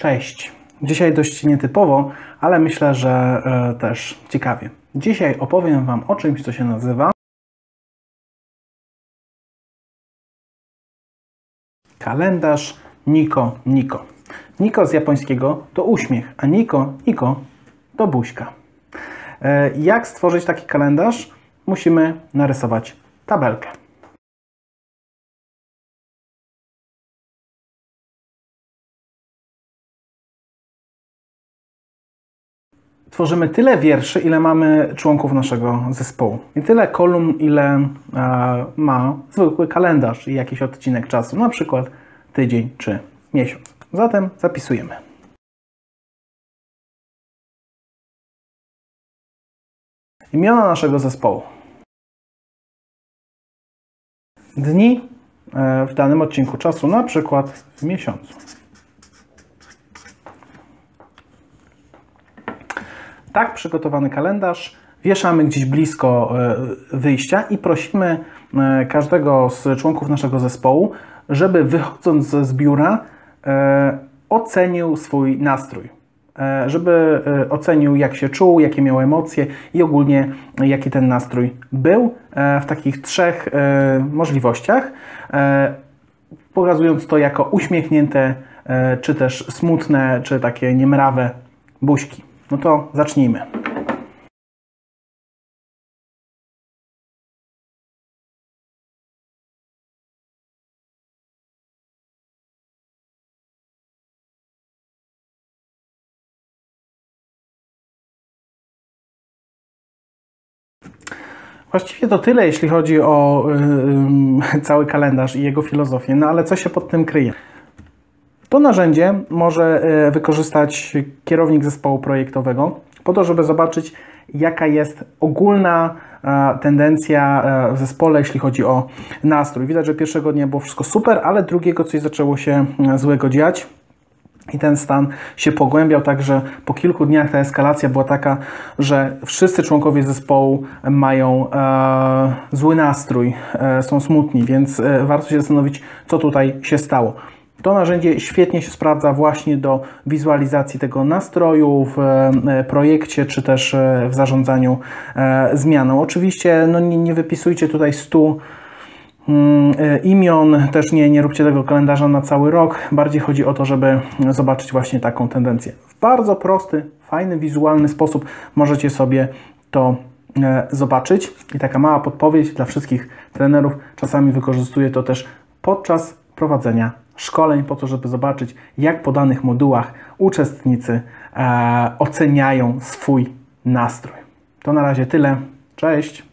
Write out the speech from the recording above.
Cześć! Dzisiaj dość nietypowo, ale myślę, że też ciekawie. Dzisiaj opowiem Wam o czymś, co się nazywa kalendarz Niko Niko. Niko z japońskiego to uśmiech, a Niko to buźka. Jak stworzyć taki kalendarz? Musimy narysować tabelkę. Tworzymy tyle wierszy, ile mamy członków naszego zespołu. I tyle kolumn, ile ma zwykły kalendarz i jakiś odcinek czasu, na przykład tydzień czy miesiąc. Zatem zapisujemy. Imiona naszego zespołu. Dni w danym odcinku czasu, na przykład w miesiącu. Tak przygotowany kalendarz wieszamy gdzieś blisko wyjścia i prosimy każdego z członków naszego zespołu, żeby wychodząc z biura ocenił swój nastrój. Żeby ocenił, jak się czuł, jakie miał emocje i ogólnie jaki ten nastrój był w takich trzech możliwościach, pokazując to jako uśmiechnięte, czy też smutne, czy takie niemrawe buźki. No to zacznijmy. Właściwie to tyle, jeśli chodzi o cały kalendarz i jego filozofię, no ale co się pod tym kryje? To narzędzie może wykorzystać kierownik zespołu projektowego po to, żeby zobaczyć, jaka jest ogólna tendencja w zespole, jeśli chodzi o nastrój. Widać, że pierwszego dnia było wszystko super, ale drugiego coś zaczęło się złego dziać. I ten stan się pogłębiał, także po kilku dniach ta eskalacja była taka, że wszyscy członkowie zespołu mają zły nastrój, są smutni, więc warto się zastanowić, co tutaj się stało. To narzędzie świetnie się sprawdza właśnie do wizualizacji tego nastroju w projekcie, czy też w zarządzaniu zmianą. Oczywiście no, nie wypisujcie tutaj 100 imion, też nie róbcie tego kalendarza na cały rok. Bardziej chodzi o to, żeby zobaczyć właśnie taką tendencję. W bardzo prosty, fajny, wizualny sposób możecie sobie to zobaczyć. I taka mała podpowiedź dla wszystkich trenerów. Czasami wykorzystuję to też podczas prowadzenia szkoleń, po to, żeby zobaczyć, jak po danych modułach uczestnicy oceniają swój nastrój. To na razie tyle. Cześć!